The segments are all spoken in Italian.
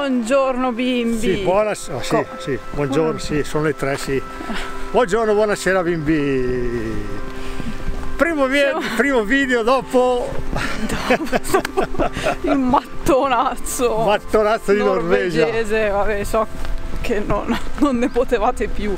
Buongiorno bimbi. Sì, sì, buongiorno, sì, sono le 3, sì. Buongiorno, buonasera bimbi. Primo video dopo il mattonazzo di Norvegia. Vabbè, so che non ne potevate più.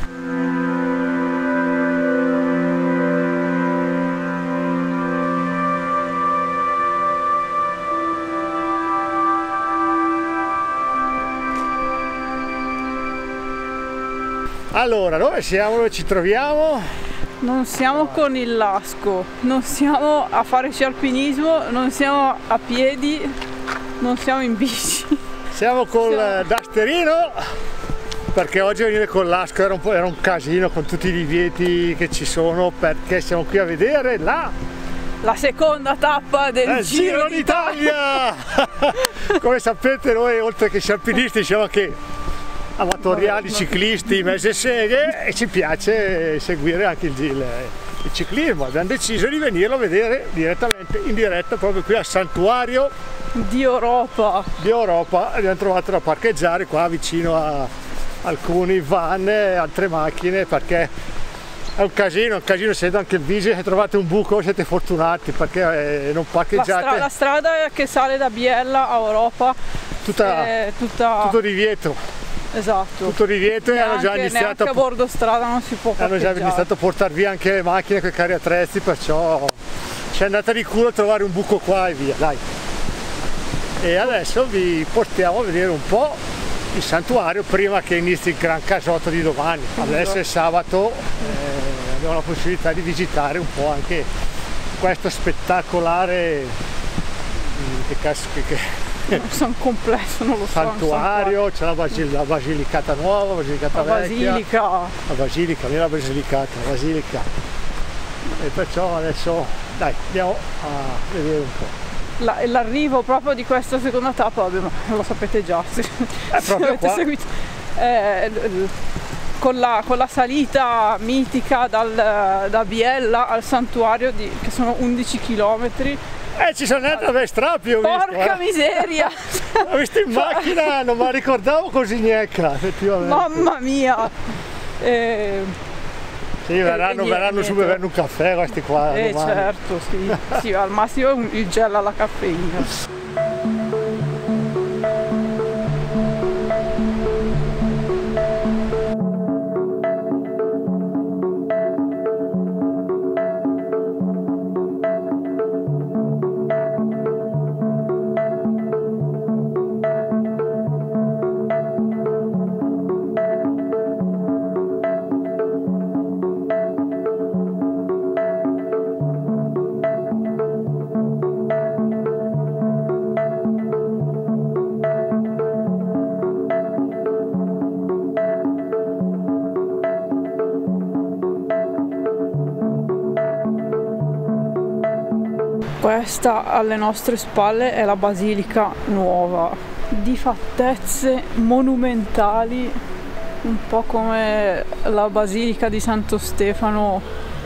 Allora, dove siamo? Dove ci troviamo? Non siamo con il Lasco, non siamo a fare sci alpinismo, non siamo a piedi, non siamo in bici. Siamo col Dasterino, perché oggi venire con l'Asco era un casino con tutti i divieti che ci sono, perché siamo qui a vedere la seconda tappa del Giro d'Italia. Come sapete noi, oltre che sci alpinisti, siamo anche amatoriali, ciclisti, mezze seghe, e ci piace seguire anche il ciclismo. Abbiamo deciso di venirlo a vedere direttamente in diretta proprio qui al santuario di Europa. Abbiamo trovato da parcheggiare qua vicino a alcuni van e altre macchine, perché è un casino, essendo anche il Visi, se trovate un buco siete fortunati, perché non parcheggiate. La strada che sale da Biella a Europa tutto divieto. Esatto. Tutto divieto, e hanno già iniziato a bordo strada non si può parcheggiare. Hanno già iniziato a portare via anche le macchine con i carri attrezzi, perciò ci è andata di culo a trovare un buco qua e via, dai. E adesso vi portiamo a vedere un po' il santuario prima che inizi il gran casotto di domani. Adesso è sabato, abbiamo la possibilità di visitare un po' anche questo spettacolare sono complesso, non lo so. Santuario, c'è la basilicata nuova, basilicata vecchia. La basilica, non è la basilica. E perciò adesso dai, andiamo a vedere un po'. L'arrivo proprio di questa seconda tappa, vabbè, ma lo sapete già, se avete seguito. Con la salita mitica da Biella al santuario, che sono 11 km. Ci sono andati da Strapio, porca miseria! Ho visto in macchina, non me la ricordavo così gnecca, effettivamente. Mamma mia! Sì, verranno su bevendo un caffè questi qua. Certo, sì, al massimo il gel alla caffeina. Questa alle nostre spalle è la basilica nuova, di fattezze monumentali, un po' come la basilica di Santo Stefano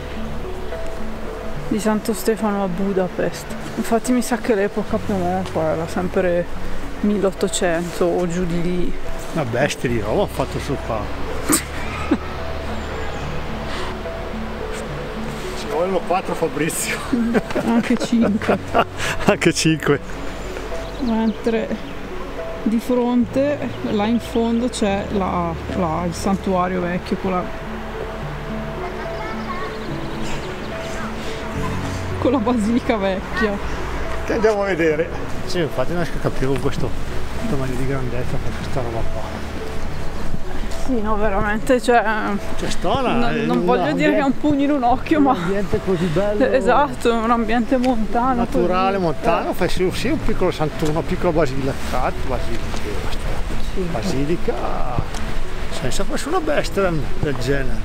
a Budapest. Infatti mi sa che l'epoca più o meno era sempre 1800 o giù di lì. Una bestia di roba ho fatto su qua. Volevo 4 Fabrizio. Anche 5. Anche 5. Mentre di fronte, là in fondo, c'è il santuario vecchio con la basilica vecchia. Che andiamo a vedere. Sì, infatti non riesco a capire con questo tamaglio di grandezza per questa roba qua. Sì, no, veramente, non voglio dire che è un pugno in un occhio, ma... Un ambiente così bello. Esatto, un ambiente montano. Naturale, così. Montano, fai sì un piccolo santuario, una piccola basilica, senza fosse una bestia del genere,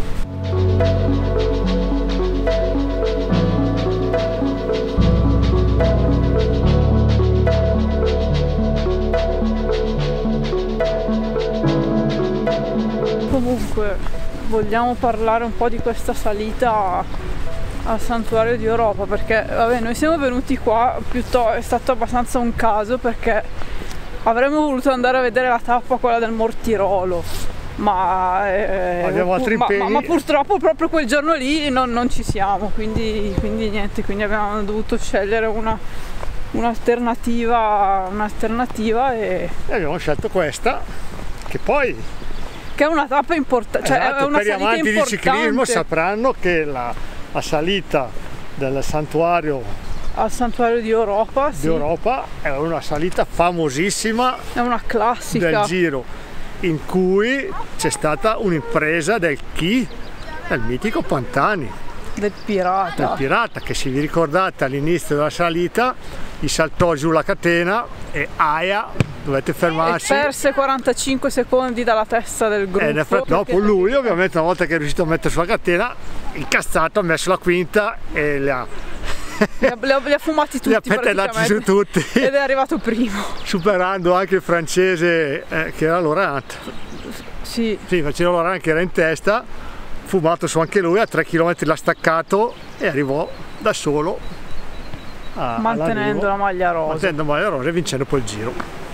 Comunque vogliamo parlare un po' di questa salita al santuario di Europa, perché vabbè, noi siamo venuti qua, è stato abbastanza un caso, perché avremmo voluto andare a vedere la tappa, quella del Mortirolo, ma, abbiamo altri impegni. Ma purtroppo proprio quel giorno lì non ci siamo, quindi niente, quindi abbiamo dovuto scegliere un'alternativa e abbiamo scelto questa, che è una tappa importante, cioè esatto, è una per gli salita amanti di ciclismo importante. sapranno che la salita del santuario Al santuario di Europa, sì. è una salita famosissima, È una classica del Giro, in cui c'è stata un'impresa del mitico Pantani, del pirata. che, se vi ricordate, all'inizio della salita gli saltò giù la catena e dovete fermarsi. E perse 45 secondi dalla testa del gruppo. Dopo lui, ovviamente, una volta che è riuscito a mettere sulla catena, incazzato, ha messo la quinta e li ha fumati tutti, li ha petellati su tutti, ed è arrivato primo, superando anche il francese che era Laurent. sì, faceva Laurent che era in testa, fumato su anche lui, a 3 km l'ha staccato e arrivò da solo mantenendo la maglia rosa e vincendo poi il Giro.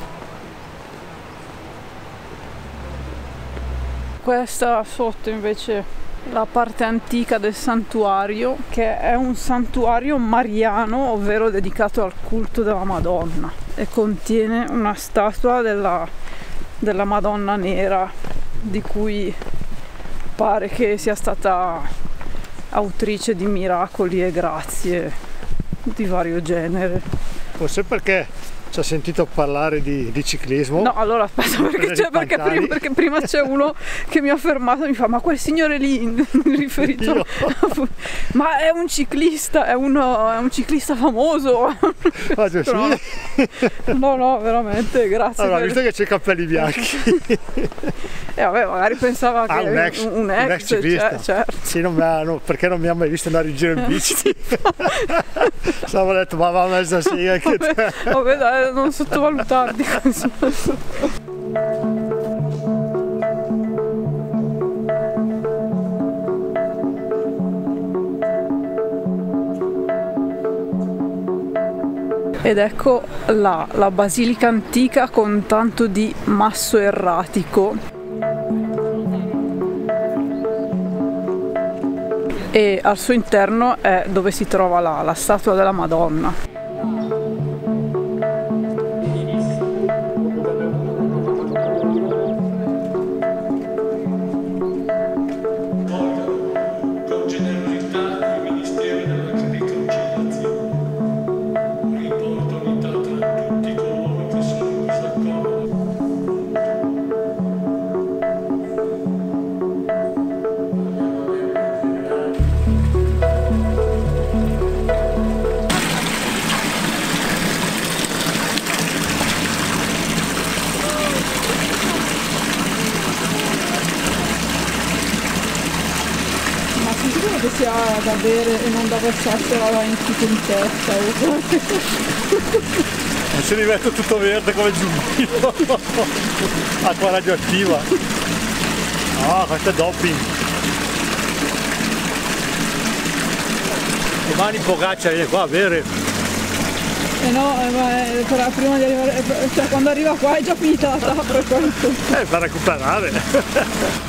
Questa sotto invece la parte antica del santuario, che è un santuario mariano, ovvero dedicato al culto della Madonna, e contiene una statua della Madonna nera, di cui pare che sia stata autrice di miracoli e grazie di vario genere. Forse perché ci ha sentito parlare di ciclismo. No, allora aspetta, perché prima c'è uno che mi ha fermato e mi fa: ma quel signore lì, riferito ma è un ciclista, è un ciclista famoso. Sì. No, veramente, grazie. Allora, visto che c'è i capelli bianchi. Vabbè, magari pensava che un ex ciclista. Certo. Sì, perché non mi ha mai visto andare in giro in bici. Stavo detto, ma va messa sì anche te. Vabbè, dai, non sottovalutarti così. Ed ecco la basilica antica con tanto di masso erratico. E al suo interno è dove si trova la statua della Madonna. Che sia da bere e non da versarsela in tipo in testa. Non si diventa tutto verde come giubbino. Acqua radioattiva. No, questo è doping. Domani Pogacar viene qua a bere. No, ma prima di arrivare, cioè quando arriva qua è già finita la tappa. Per recuperare.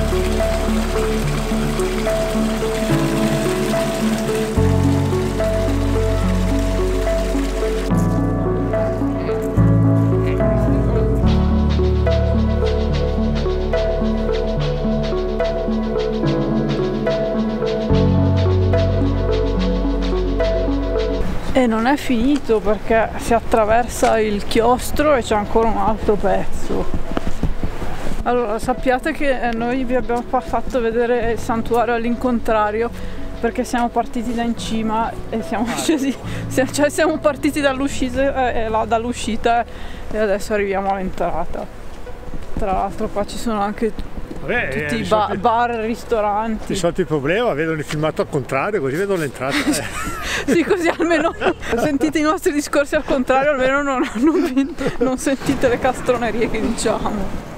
E non è finito, perché si attraversa il chiostro e c'è ancora un altro pezzo. Allora, sappiate che noi vi abbiamo fatto vedere il santuario all'incontrario, perché siamo partiti da in cima e siamo scesi, cioè siamo partiti dall'uscita e adesso arriviamo all'entrata. Tra l'altro qua ci sono anche tutti i bar, ristoranti. Risolto il problema, vedono il filmato al contrario, così vedono l'entrata. Sì, così almeno sentite i nostri discorsi al contrario, almeno non sentite le castronerie che diciamo.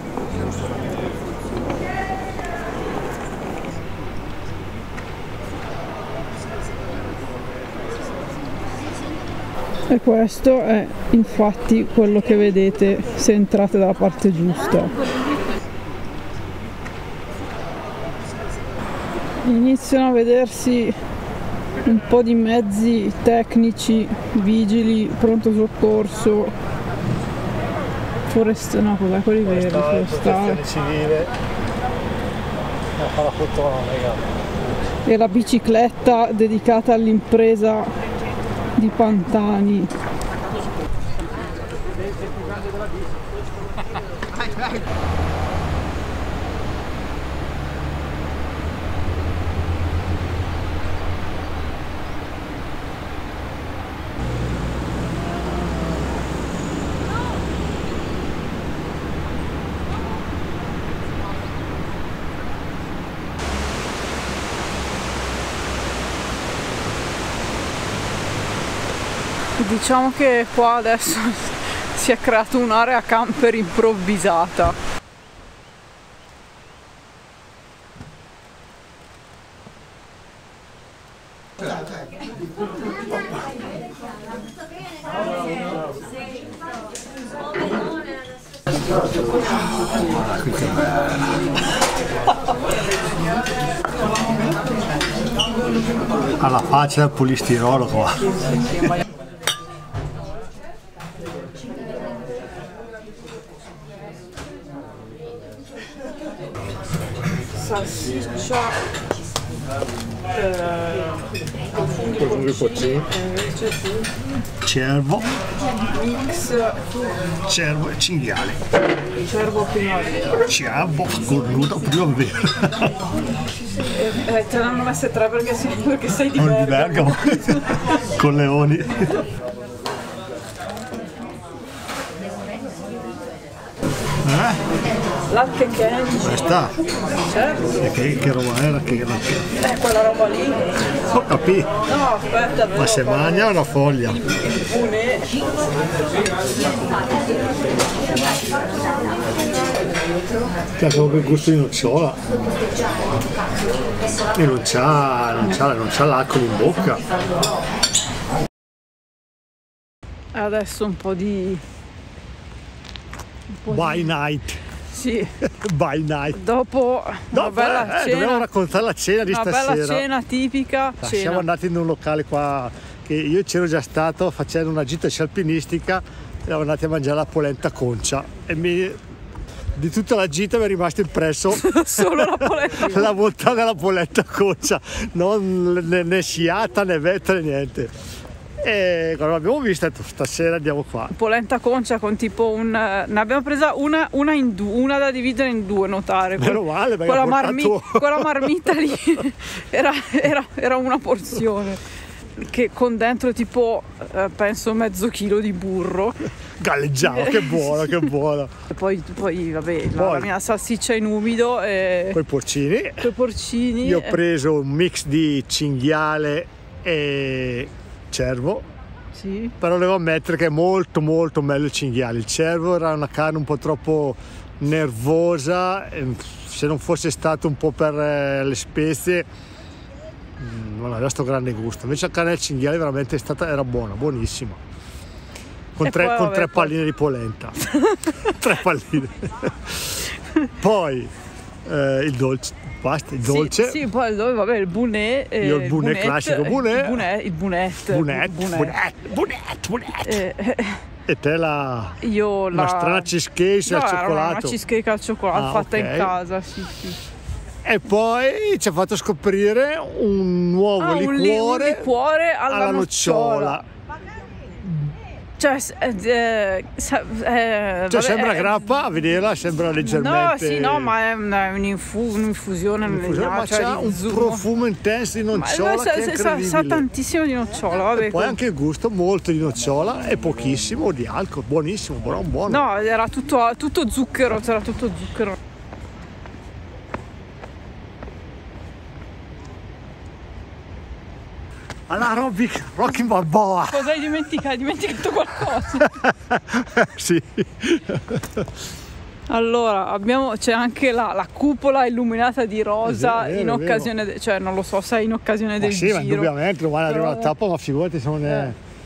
E questo è infatti quello che vedete se entrate dalla parte giusta. Iniziano a vedersi un po' di mezzi tecnici, vigili, pronto soccorso, no, cos'è quelli veri, forestale civile, e la bicicletta dedicata all'impresa di Pantani. Diciamo che qua adesso si è creata un'area camper improvvisata. Alla faccia del polistirolo qua. Salsiccia funghi porcini, Cervo, mix cervo e cinghiale. cervo primavera. Cervo cornuto primavera. Te ne hanno messe 3 perché sei di Di Bergamo. Bergamo con leoni. Latte candy. Questa? Certo. Che roba era? Quella roba lì. Ho capito. No, aspetta, Ma se mangia una foglia. il punè. Che ha proprio il gusto di nocciola. E non c'ha l'alcol in bocca. Adesso un po' di... By night. Sì. By night. Dopo una bella cena. Dobbiamo raccontare la cena di stasera. Una bella cena tipica. Siamo andati in un locale qua che io c'ero già stato facendo una gita scialpinistica e siamo andati a mangiare la polenta concia e di tutta la gita mi è rimasto impresso solo la polenta la bontà della polenta concia, non né sciata né vetta né niente. E quando l'abbiamo vista stasera andiamo qua. Polenta concia con tipo ne abbiamo presa una da dividere in 2, notare. Meno male, perché quella marmita lì era una porzione che con dentro tipo penso mezzo chilo di burro. Galleggiava, che buona, che buona. E poi vabbè, la mia salsiccia in umido e coi porcini. Io ho preso un mix di cinghiale e cervo. Sì. Però devo ammettere che è molto molto meglio il cinghiale. Il cervo era una carne un po' troppo nervosa, se non fosse stato un po' per le spezie non aveva sto grande gusto. Invece la carne del cinghiale veramente era buona, buonissima. Con tre palline di polenta. 3 palline. Poi il dolce. Basta, il dolce. Sì, poi vabbè, il bunè. Io il bunè classico, il bunette. E te una strana cheesecake al cioccolato. Una cheesecake al cioccolato fatta in casa, sì. E poi ci ha fatto scoprire un nuovo liquore alla nocciola. Cioè sembra grappa, a vederla sembra leggermente... No, ma è un'infusione ma c'ha un profumo intenso di nocciola che è incredibile. Sa tantissimo di nocciola, vabbè. E poi anche il gusto, molto di nocciola e pochissimo di alcol, buonissimo, buono. No, era tutto zucchero, c'era tutto zucchero. Alla Rocky Balboa. Cosa hai dimenticato? Hai dimenticato qualcosa? Sì. Allora, c'è anche la cupola illuminata di rosa in occasione, cioè non lo so se è in occasione del giro. Sì, ma indubbiamente domani arriva la tappa, ma figurati se non è...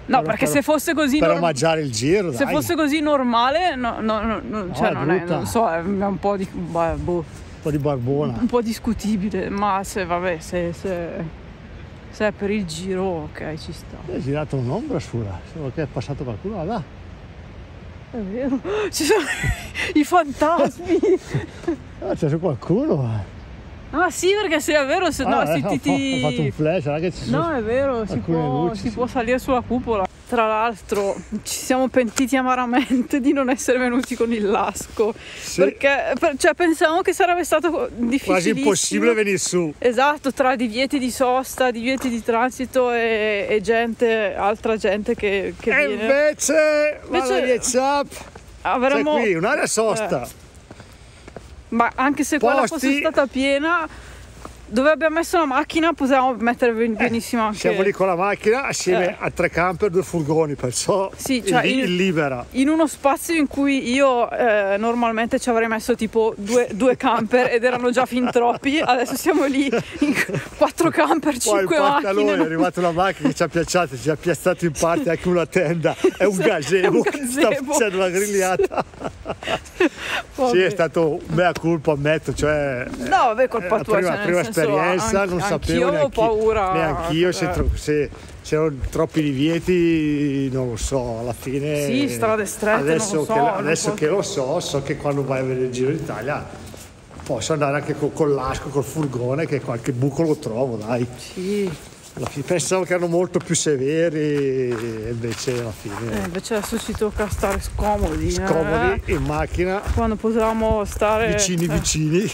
No, perché se fosse così per omaggiare il giro, se dai. fosse così normale, cioè non è, brutta. non so, è un po' di boh, Un po' di barbona. un po' discutibile, ma se vabbè, se è per il giro, ok, ci sta. È girato un'ombra sulla, solo che è passato qualcuno là. È vero, ci sono i fantasmi. C'è qualcuno. Ah sì, perché se è vero, se no Ho fatto un flash, che ci sono. No, è vero, si può salire sulla cupola. Tra l'altro ci siamo pentiti amaramente di non essere venuti con il lasco, Sì. perché cioè, pensavamo che sarebbe stato difficilissimo. Quasi impossibile venire su. Esatto, tra divieti di sosta, divieti di transito e gente, altra gente che E viene. invece c'è Avremmo qui un'area sosta. Ma anche se quella Posti. fosse stata piena, dove abbiamo messo la macchina potevamo mettere benissimo anche. Siamo lì con la macchina assieme a 3 camper, 2 furgoni, perciò Sì, cioè il libera. in uno spazio in cui io normalmente ci avrei messo tipo due camper ed erano già fin troppi, adesso siamo lì in 4 camper, 5 Poi il pantalone, macchine. è arrivata una macchina che ci ha piacciato, ci ha piazzato in parte anche una tenda, è un gazebo che sta facendo una grigliata. Sì, è stato un mea colpa, ammetto, cioè No, vabbè, colpa tua, prima cioè, nel senso, esperienza, non sapevo avevo paura. neanch'io se c'erano troppi divieti, non lo so, alla fine. Sì, strade strette, adesso non lo so, che lo so che quando vai a vedere il Giro d'Italia posso andare anche con l'asco, col furgone, che qualche buco lo trovo, dai. Sì. Alla fine pensavo che erano molto più severi e invece alla fine Invece adesso ci tocca stare scomodi. scomodi in macchina, Quando potevamo stare vicini.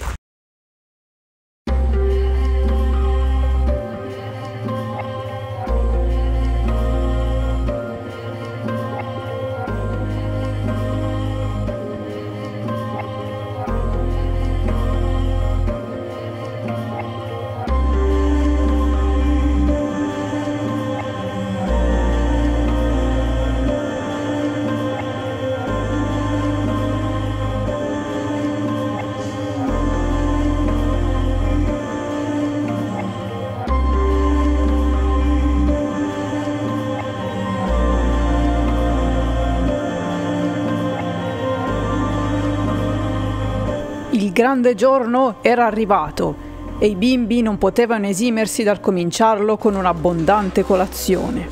Il grande giorno era arrivato e i bimbi non potevano esimersi dal cominciarlo con un'abbondante colazione.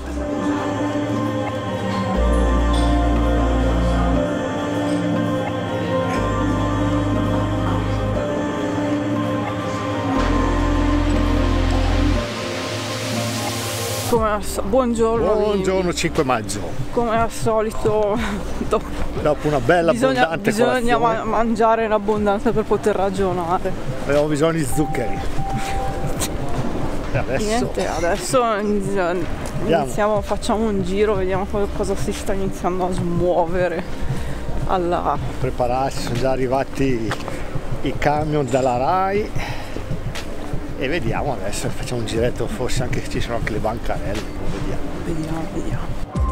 Buongiorno. Buongiorno 5 maggio. Come al solito, Dopo una bella abbondante bisogna colazione, mangiare in abbondanza per poter ragionare. avevo bisogno di zuccheri. E adesso Niente, iniziamo, facciamo un giro, vediamo cosa si sta iniziando a smuovere. prepararsi, sono già arrivati i camion dalla Rai e vediamo adesso, facciamo un giretto, forse anche ci sono anche le bancarelle, Vediamo.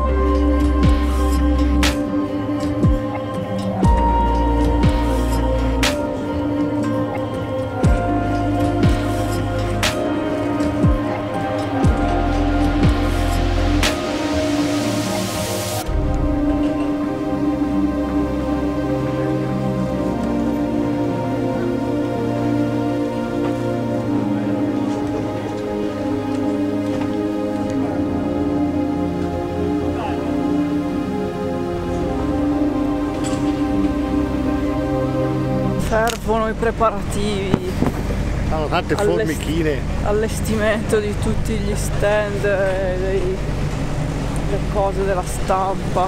Servono i preparativi, hanno tante formichine. allestimento di tutti gli stand, le cose della stampa.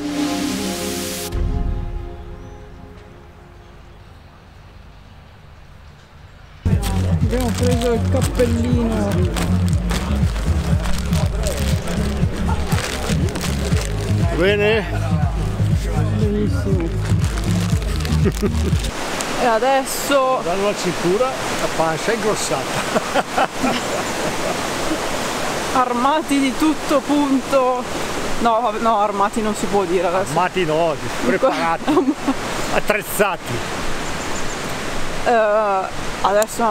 Abbiamo preso il cappellino. Bene? Benissimo. E adesso Dando la cintura, la pancia è ingrossata. armati di tutto punto. No, armati non si può dire adesso. Armati no, preparati, attrezzati. Adesso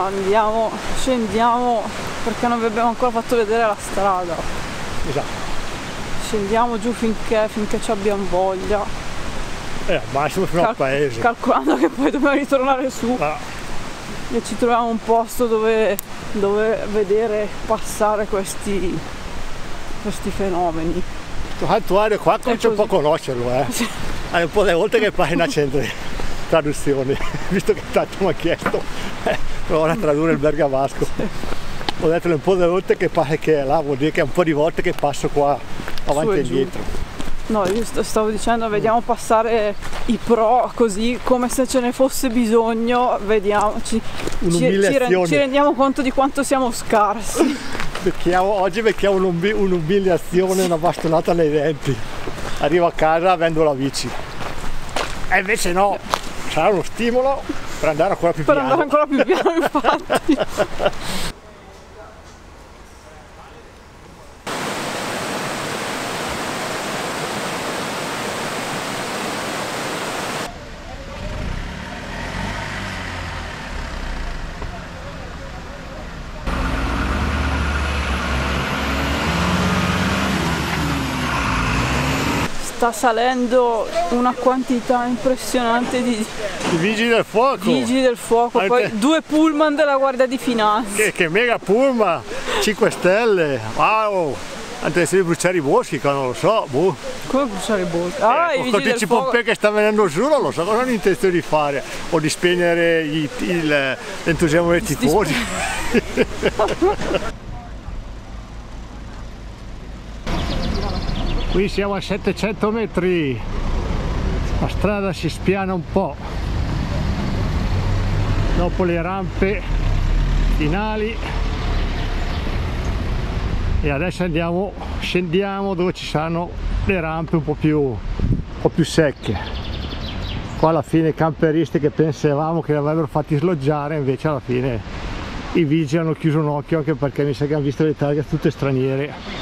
scendiamo perché non vi abbiamo ancora fatto vedere la strada. Esatto. scendiamo giù finché ci abbiamo voglia. Al massimo fino al paese. Calcolando che poi dobbiamo ritornare su. E ci troviamo un posto dove vedere passare questi fenomeni. Quanto aereo qua comincia un po' a conoscerlo, eh. Sì. È un po' le volte che fai in accento di traduzione, visto che tanto mi ha chiesto, provo a tradurre il bergamasco. Sì. Ho detto un po' di volte che pare che là, vuol dire che è un po' di volte che passo qua avanti e indietro. No, io stavo dicendo, vediamo passare i pro così, come se ce ne fosse bisogno, vediamo, ci rendiamo conto di quanto siamo scarsi. Oggi becchiamo un'umiliazione, una bastonata nei denti. Arrivo a casa avendo la bici. E invece no, sarà uno stimolo per andare ancora più piano. Per andare ancora più piano, infatti. Sta salendo una quantità impressionante di vigili del fuoco. Vigili del fuoco, poi 2 pullman della Guardia di Finanza. Che mega pullman, 5 stelle, wow! Anche di bruciare i boschi, non lo so, boh. Come bruciare i boschi? Ah, i vigili del fuoco. Che sta venendo giù, non lo so cosa hanno intenzione di fare, o di spegnere l'entusiasmo dei tifosi. Qui siamo a 700 metri, la strada si spiana un po', dopo le rampe finali, e adesso scendiamo dove ci saranno le rampe un po' più secche. Qua alla fine i camperisti che pensavamo che li avrebbero fatti sloggiare, invece alla fine i vigili hanno chiuso un occhio, anche perché mi sa che hanno visto le targhe tutte straniere.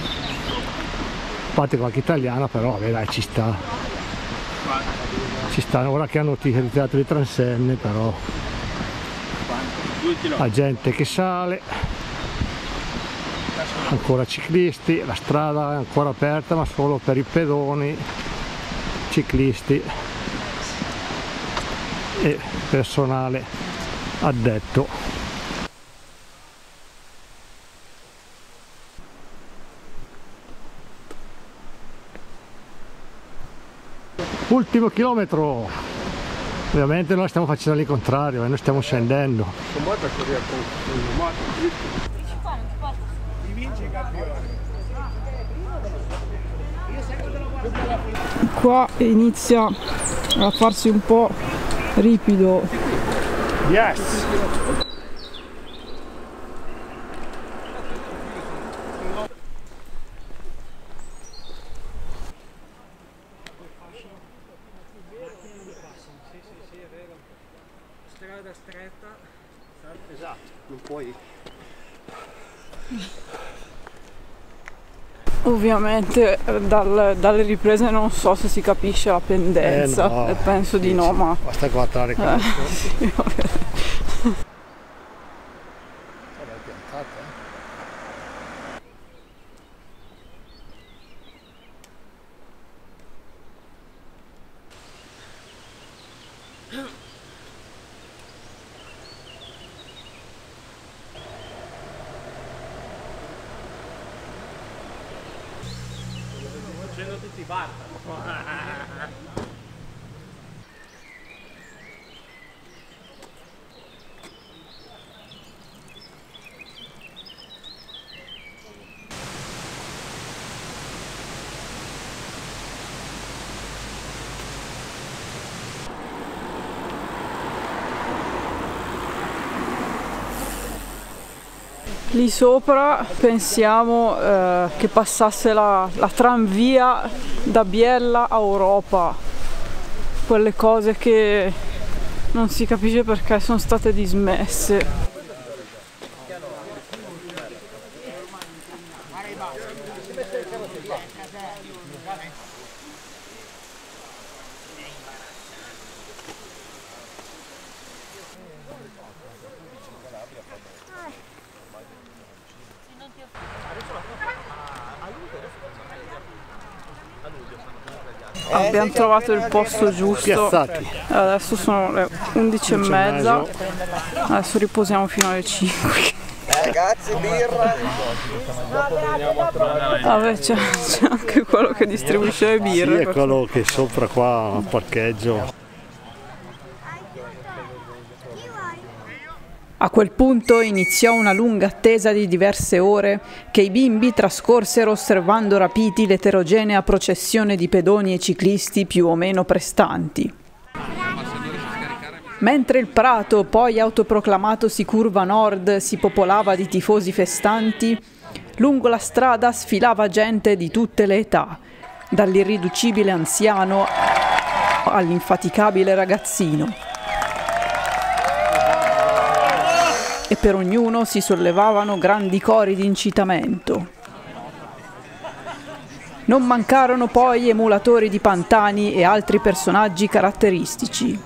A parte qualche italiana, però vabbè, dai, ci sta ora che hanno ritirato le transenne, però la gente che sale, ancora ciclisti, la strada è ancora aperta ma solo per i pedoni, ciclisti e personale addetto. Ultimo chilometro, ovviamente noi stiamo facendo l'incontrario e noi stiamo scendendo. Qua inizia a farsi un po' ripido. Yes! Strada stretta. Esatto, non puoi. Ovviamente dalle riprese non so se si capisce la pendenza, no, penso di no, ma basta guardare qua. sì, vabbè. Facendo tutti i bar. Lì sopra pensiamo che passasse la tranvia da Biella a Europa, quelle cose che non si capisce perché sono state dismesse. Abbiamo trovato il posto giusto. Piazzati. Adesso sono le 11:30. Adesso riposiamo fino alle 5. Ragazzi, birra. Vabbè, c'è anche quello che distribuisce le birre. Sì, è quello che è sopra qua al parcheggio. A quel punto iniziò una lunga attesa di diverse ore che i bimbi trascorsero osservando rapiti l'eterogenea processione di pedoni e ciclisti più o meno prestanti. Mentre il prato, poi autoproclamatosi curva nord, si popolava di tifosi festanti, lungo la strada sfilava gente di tutte le età, dall'irriducibile anziano all'infaticabile ragazzino. E per ognuno si sollevavano grandi cori di incitamento. Non mancarono poi emulatori di Pantani e altri personaggi caratteristici.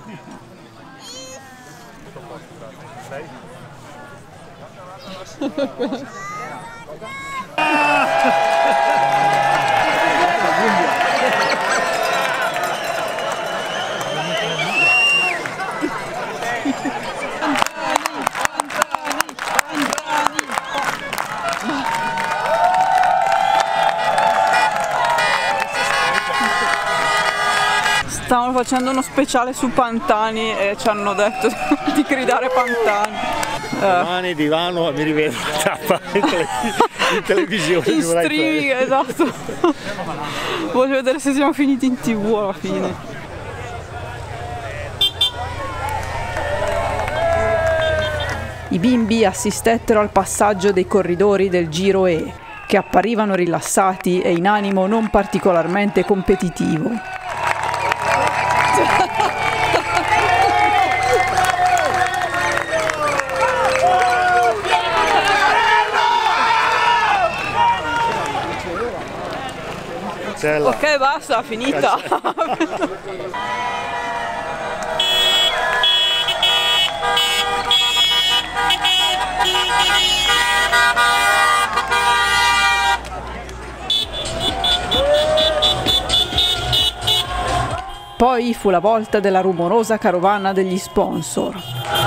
Stavano facendo uno speciale su Pantani e ci hanno detto di gridare Pantani. Domani divano mi rivedo in televisione. In streaming, esatto. Voglio vedere se siamo finiti in TV alla fine. I bimbi assistettero al passaggio dei corridori del Giro E, che apparivano rilassati e in animo non particolarmente competitivo. Ok, basta, finita. Poi fu la volta della rumorosa carovana degli sponsor.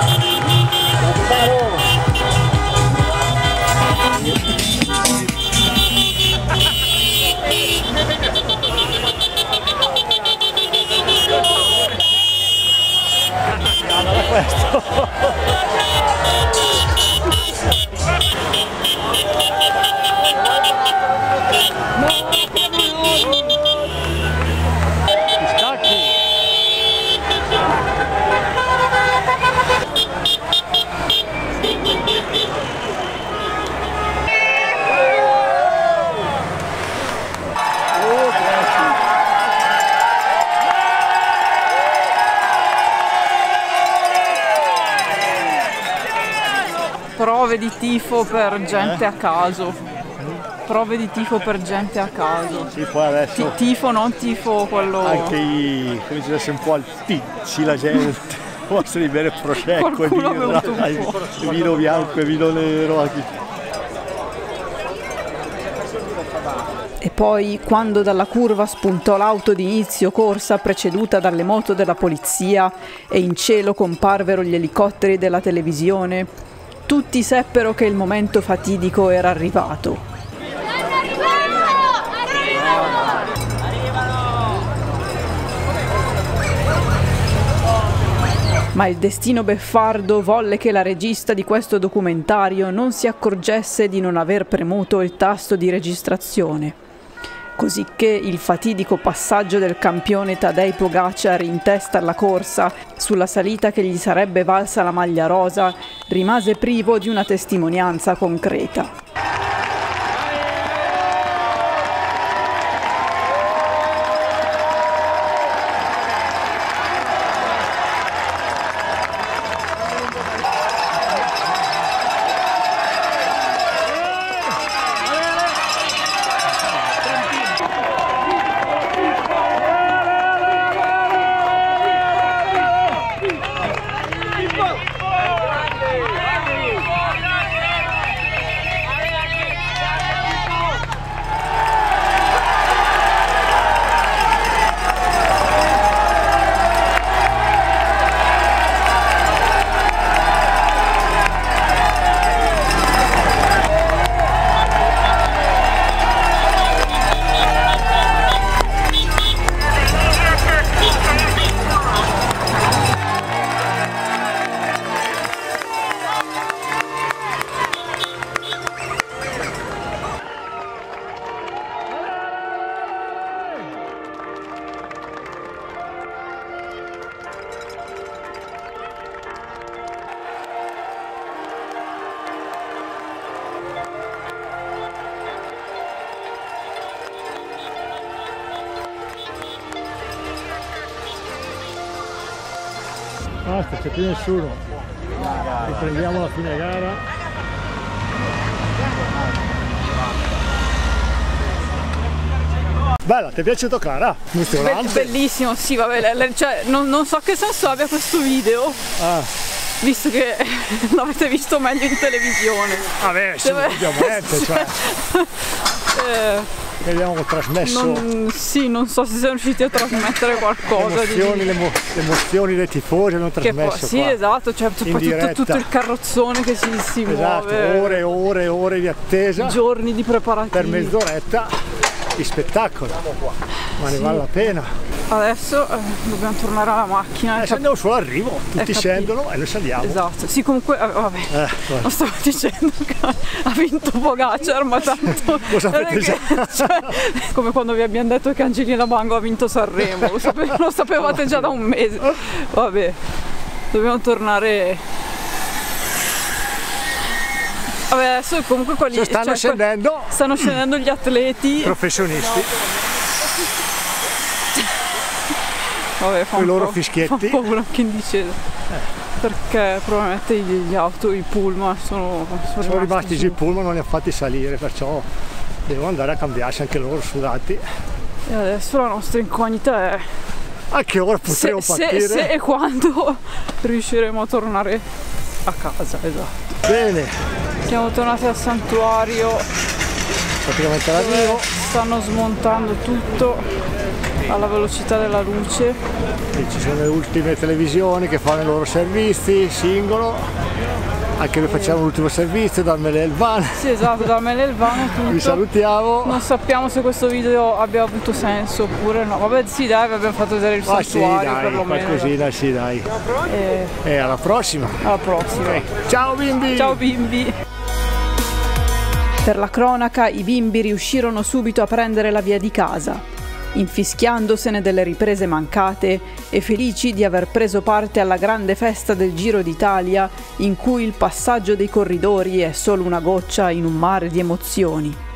Prove di tifo per gente a caso. Prove di tifo per gente a caso. Sì, poi adesso Tifo, non tifo quello. anche come si dice un po' al pizzi la gente. Può essere bere prosecco e Qualcuno ha birra, bevuto un po'. e vino bianco e vino nero. Anche. E poi, quando dalla curva spuntò l'auto di inizio corsa preceduta dalle moto della polizia e in cielo comparvero gli elicotteri della televisione, tutti seppero che il momento fatidico era arrivato. Ma il destino beffardo volle che la regista di questo documentario non si accorgesse di non aver premuto il tasto di registrazione, cosicché il fatidico passaggio del campione Tadej Pogačar in testa alla corsa, sulla salita che gli sarebbe valsa la maglia rosa, rimase privo di una testimonianza concreta. Basta, c'è più nessuno. Riprendiamo la fine gara. Bella, ti è piaciuto Clara? Bellissimo, sì, vabbè, cioè, non so che senso abbia questo video, visto che l'avete visto meglio in televisione. Vabbè, sì, ovviamente, cioè. Che abbiamo trasmesso. Sì, non so se siamo riusciti a trasmettere qualcosa. Le emozioni dei tifosi hanno trasmesso. Sì, esatto, cioè poi tutto il carrozzone che si muove. Ore e ore di attesa. Giorni di preparazione. Per mezz'oretta di spettacolo. Ma ne vale la pena. Adesso dobbiamo tornare alla macchina. Adesso andiamo solo all'arrivo, tutti scendono e noi saliamo. Esatto, sì, comunque vabbè. Lo stavo dicendo che ha vinto Pogacar, ma tanto. Lo sapete già. Cioè, come quando vi abbiamo detto che Angelina Mango ha vinto Sanremo, lo sapevate già da un mese. Vabbè, dobbiamo tornare. Vabbè, adesso comunque quelli stanno scendendo gli atleti professionisti. Vabbè, con i loro fischietti. Fa paura anche in discesa. Perché probabilmente i pullman sono rimasti giù, i pullman non li ha fatti salire, perciò devono andare a cambiarsi anche loro sudati. E adesso la nostra incognita è a che ora potremo partire? Se e quando riusciremo a tornare a casa, esatto. Bene. Siamo tornati al santuario. Praticamente all'arrivo. Stanno smontando tutto alla velocità della luce. E ci sono le ultime televisioni che fanno i loro servizi, singolo. Anche noi facciamo l'ultimo servizio dal Mele Elvan. Sì, esatto, dal Mele Elvan tutto. Vi salutiamo. Non sappiamo se questo video abbia avuto senso oppure no. Vabbè, sì, dai, abbiamo fatto vedere il santuario, sì, dai, perlomeno. Qualcosina, sì, dai. E alla prossima. Alla prossima. Okay. Ciao bimbi! Ciao bimbi! Per la cronaca, i bimbi riuscirono subito a prendere la via di casa, infischiandosene delle riprese mancate e felici di aver preso parte alla grande festa del Giro d'Italia, in cui il passaggio dei corridori è solo una goccia in un mare di emozioni.